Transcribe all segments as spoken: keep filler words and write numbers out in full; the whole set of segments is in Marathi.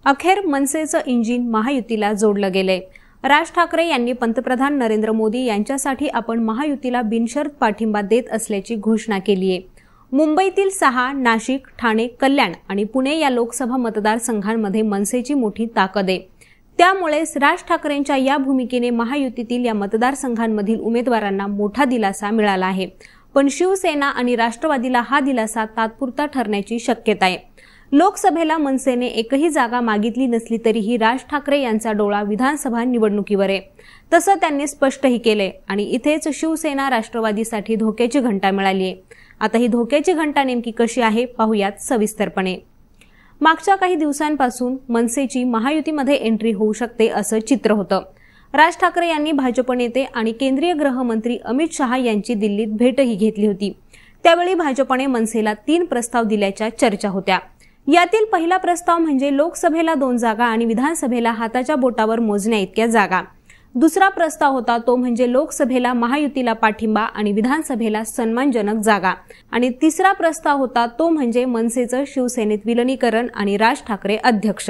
अखेर मनसेचं इंजिन महायुतीला जोडलं गेलंय। राज ठाकरे यांनी पंतप्रधान नरेंद्र मोदी यांच्यासाठी आपण महायुतीला बिनशर्त पाठिंबा देत असल्याची घोषणा केली आहे। मुंबईतील सहा, नाशिक, ठाणे, कल्याण आणि पुणे या लोकसभा मतदारसंघांमध्ये मनसेची मोठी ताकद आहे। त्यामुळेच राज ठाकरेंच्या या भूमिकेने महायुतीतील या मतदारसंघांमधील उमेदवारांना मोठा दिलासा मिळाला आहे। पण शिवसेना आणि राष्ट्रवादीला हा दिलासा तात्पुरता ठरण्याची शक्यता आहे। लोकसभेला मनसेने एकही जागा मागितली नसली तरीही राज ठाकरे यांचा डोळा विधानसभा निवडणुकीवर आहे। तसं त्यांनी स्पष्टही केले आणि इथेच शिवसेना राष्ट्रवादीसाठी धोक्याची घंटा मिळाली आहे। आता ही धोक्याची घंटा नेमकी कशी आहे पाहूयात सविस्तरपणे। मागच्या काही दिवसांपासून मनसेची महायुतीमध्ये एंट्री होऊ शकते असं चित्र होतं। राज ठाकरे यांनी भाजप नेते आणि केंद्रीय गृहमंत्री अमित शहा यांची दिल्लीत भेटही घेतली होती। त्यावेळी भाजपने मनसेला तीन प्रस्ताव दिल्याच्या चर्चा होत्या। यातील पहिला प्रस्ताव म्हणजे लोकसभेला दोन जागा आणि विधानसभेला हाताच्या बोटावर मोजण्या इतक्या जागा। दुसरा प्रस्ताव होता तो म्हणजे लोकसभेला महायुतीला पाठिंबा आणि विधानसभेला सन्मानजनक जागा। आणि तिसरा प्रस्ताव होता तो म्हणजे मनसेचं शिवसेनेत विलीनीकरण आणि राज ठाकरे अध्यक्ष।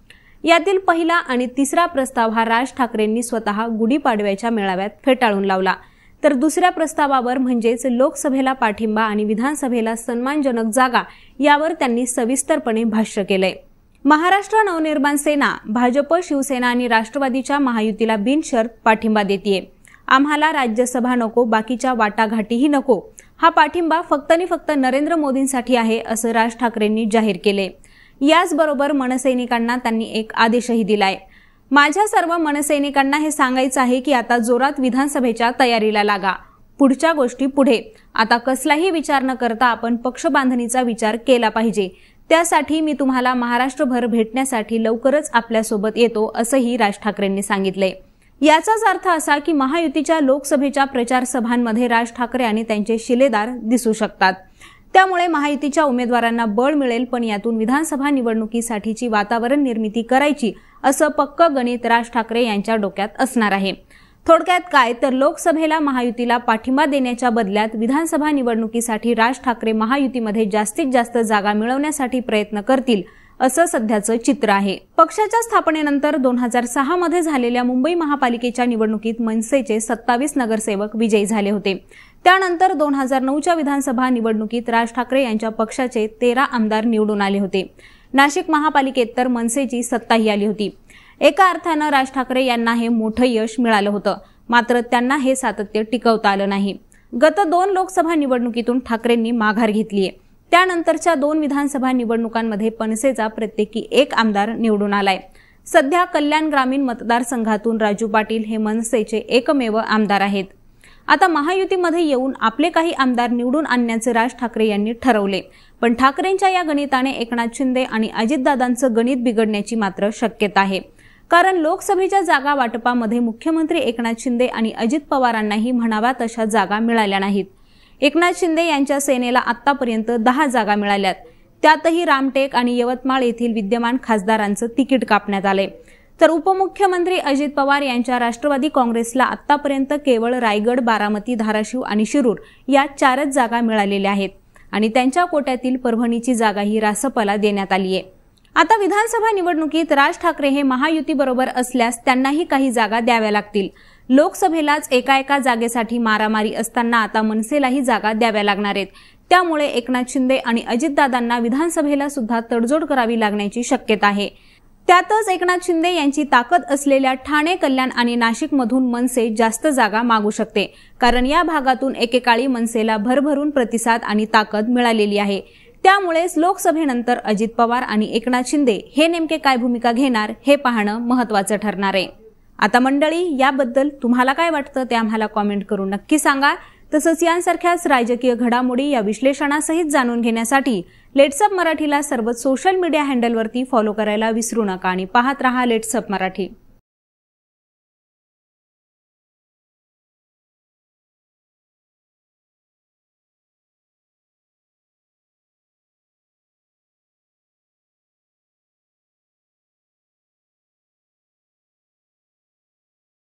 यातील पहिला आणि तिसरा प्रस्ताव हा राज ठाकरेंनी स्वतः गुढीपाडव्याच्या मेळाव्यात फेटाळून लावला, तर दुसऱ्या प्रस्तावावर म्हणजेच लोकसभेला पाठिंबा आणि विधानसभेला सन्मानजनक जागा यावर त्यांनी सविस्तरपणे भाष्य केलंय। महाराष्ट्र नवनिर्माण सेना, भाजप, शिवसेना आणि राष्ट्रवादीच्या महायुतीला बिनशर्त पाठिंबा देतीये। आम्हाला राज्यसभा नको, बाकीच्या वाटाघाटीही नको। हा पाठिंबा फक्त आणि फक्त नरेंद्र मोदींसाठी आहे असं राज ठाकरेंनी जाहीर केले। याचबरोबर मनसैनिकांना त्यांनी एक आदेशही दिलाय। माझ्या सर्व मनसैनिकांना हे सांगायचं आहे की आता जोरात विधानसभेच्या तयारीला लागा। पुढच्या गोष्टी पुढे। आता कसलाही विचार न करता आपण पक्ष बांधणीचा विचार केला पाहिजे। त्यासाठी मी तुम्हाला महाराष्ट्रभर भेटण्यासाठी लवकरच आपल्यासोबत येतो असंही राज ठाकरेंनी सांगितले। याचाच अर्थ असा की महायुतीच्या लोकसभेच्या प्रचार सभांमध्ये राज ठाकरे आणि त्यांचे शिलेदार दिसू शकतात। त्यामुळे महायुतीच्या उमेदवारांना बळ मिळेल, पण यातून विधानसभा निवडणुकीसाठीची वातावरण निर्मिती करायची असं पक्क गणित राज ठाकरे यांच्या डोक्यात असणार आहे। थोडक्यात काय तर लोकसभेला महायुतीला पाठिंबा देण्याच्या बदल्यात विधानसभा निवडणुकीसाठी राज ठाकरे महायुतीमध्ये जास्तीत जास्त जागा मिळवण्यासाठी प्रयत्न करतील असं सध्याचं चित्र आहे। पक्षाच्या स्थापनेनंतर दोन हजार सहा मध्ये झालेल्या मुंबई महापालिकेच्या निवडणुकीत मनसेचे सत्तावीस नगरसेवक विजयी झाले होते। त्यानंतर दोन हजार नऊच्या विधानसभा निवडणुकीत राज ठाकरे यांच्या पक्षाचे तेरा आमदार निवडून आले होते। नाशिक महापालिकेत तर मनसेची सत्ताही आली होती। एका अर्थानं राज ठाकरे यांना हे मोठं यश मिळालं होतं, मात्र त्यांना हे सातत्य टिकवता आलं नाही। गत दोन लोकसभा निवडणुकीतून ठाकरेंनी माघार घेतलीय। त्यानंतरच्या दोन विधानसभा निवडणुकांमध्ये मनसेचा प्रत्येकी एक आमदार निवडून आलाय। सध्या कल्याण ग्रामीण मतदारसंघातून राजू पाटील हे मनसेचे एकमेव आमदार आहेत। आता महायुतीमध्ये येऊन आपले काही आमदार निवडून आणण्याचे राज ठाकरे यांनी ठरवले, पण ठाकरेंच्या या गणिताने एकनाथ शिंदे आणि अजितदादांचं गणित बिघडण्याची मात्र शक्यता आहे। कारण लोकसभेच्या जागा वाटपामध्ये मुख्यमंत्री एकनाथ शिंदे आणि अजित पवारांनाही म्हणाव्या तशा जागा मिळाल्या नाहीत। एकनाथ शिंदे यांच्या सेनेला आतापर्यंत दहा जागा मिळाल्यात, त्यातही रामटेक आणि यवतमाळ येथील विद्यमान खासदारांचं तिकीट कापण्यात आले। तर उपमुख्यमंत्री अजित पवार यांच्या राष्ट्रवादी काँग्रेसला आतापर्यंत केवळ रायगड, बारामती, धाराशिव आणि शिरूर या चारच जागा मिळालेल्या आहेत आणि त्यांच्या कोट्यातील परभणीची जागाही रासपला देण्यात आली आहे। आता विधानसभा निवडणुकीत राज ठाकरे हे महायुतीबरोबर असल्यास त्यांनाही काही जागा द्याव्या लागतील। लोकसभेलाच एका एका जागेसाठी मारामारी असताना आता मनसेलाही जागा द्याव्या लागणार आहेत। त्यामुळे एकनाथ शिंदे आणि अजितदादांना विधानसभेला सुद्धा तडजोड करावी लागण्याची शक्यता आहे। त्यातच एकनाथ शिंदे यांची ताकद असलेल्या ठाणे, कल्याण आणि नाशिकमधून मनसे जास्त जागा मागू शकते, कारण या भागातून एकेकाळी मनसेला भरभरून प्रतिसाद आणि ताकद मिळालेली आहे। त्यामुळेच लोकसभेनंतर अजित पवार आणि एकनाथ शिंदे हे नेमके काय भूमिका घेणार हे पाहणं महत्त्वाचं ठरणार आहे। आता मंडळी, याबद्दल तुम्हाला काय वाटतं ते आम्हाला कॉमेंट करून नक्की सांगा। तसंच यांसारख्याच राजकीय घडामोडी या विश्लेषणासहित जाणून घेण्यासाठी लेट्सअप मराठीला सर्वच सोशल मीडिया हँडलवरती फॉलो करायला विसरू नका आणि पाहत रहा लेट्सअप मराठी।